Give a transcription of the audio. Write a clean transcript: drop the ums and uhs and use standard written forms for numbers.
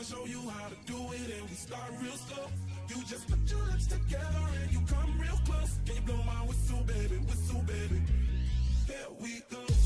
show you how to do it, and we start real slow. You just put your lips together and you come real close. Can you blow my whistle, baby, whistle, baby? Here we go.